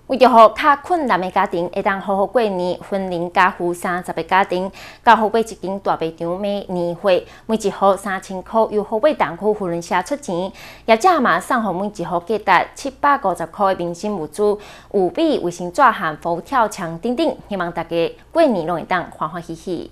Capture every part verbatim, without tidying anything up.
为着互较困难的家庭会当好好过年，婚龄加付三十个家庭，交付买一间大卖场买年货，每一户三千块，由河北东区扶轮社出钱，业者嘛送互每一户价值七百五十块的民生物资，有米、卫生纸和佛跳墙等等，希望大家过年拢会当欢欢喜喜。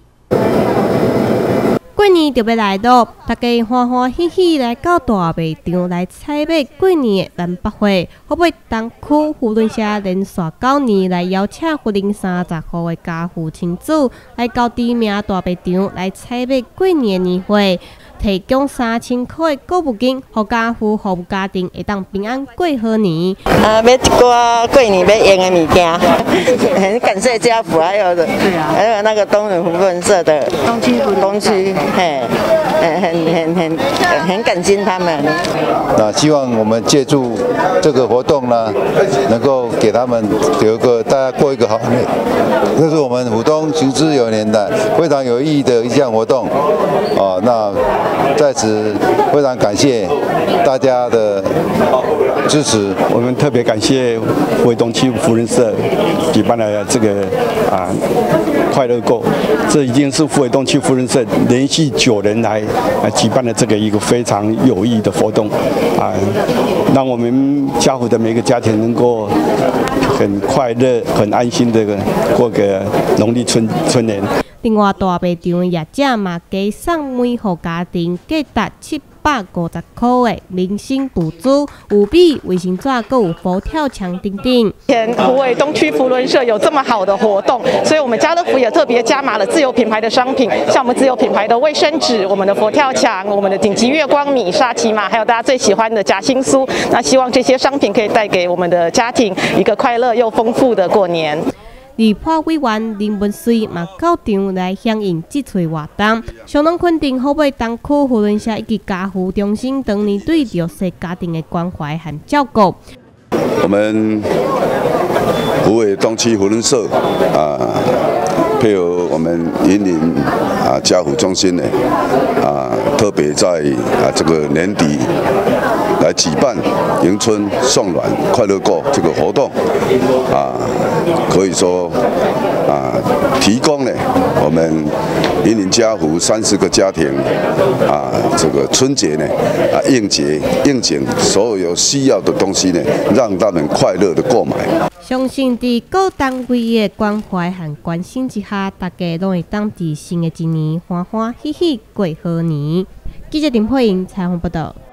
过年就要来到，大家欢欢喜喜来到大卖场来采买过年的万百货。河北东区扶轮社连续九年来邀请福龄三十户的家父亲子来到知名大卖场来采买过年的年货，提供三千块的购物金，互家父、服务家庭会当平安过好年。 啊，买一寡过年要用的物件，很感谢家父，还有还有那个东人扶轮社的东区东区。 嘿，很很很很很感激他们。 那希望我们借助这个活动呢，能够给他们有一个大家过一个好年。这是我们浦东行之有年的非常有意义的一项活动。哦，那在此非常感谢大家的支持。 我们特别感谢福东区扶轮社举办了这个啊快乐购，这已经是福东区扶轮社连续 九年来啊举办了这个一个非常有意义的活动啊，让我们家福的每个家庭能够很快乐、很安心的过个农历春春年。 另外，大卖场的业者嘛，加送每户家庭价值七百五十块的民生物资，有米、卫生纸，还有佛跳墙等等。 前虎尾东区扶轮社有这么好的活动，所以我们家乐福也特别加码了自有品牌的商品，像我们自有品牌的卫生纸、我们的佛跳墙、我们的顶级月光米、沙琪玛，还有大家最喜欢的夹心酥。那希望这些商品可以带给我们的家庭一个快乐又丰富的过年。 立法委员林文水嘛到场来响应这次活动，相当肯定河北东区扶轮社以及家父中心当年对弱势家庭的关怀和照顾。 我们虎尾东区扶轮社啊，配合我们云林啊家福中心呢啊，特别在啊这个年底来举办迎春送暖快乐购这个活动啊，可以说啊提供呢我们云林家福三十个家庭啊，这个春节呢啊应节应景所有有需要的东西呢，让他们快乐的购买。 相信在各单位的关怀和关心之下，大家都会当在新的一年欢欢喜喜过好年。记者林佩莹采访报道。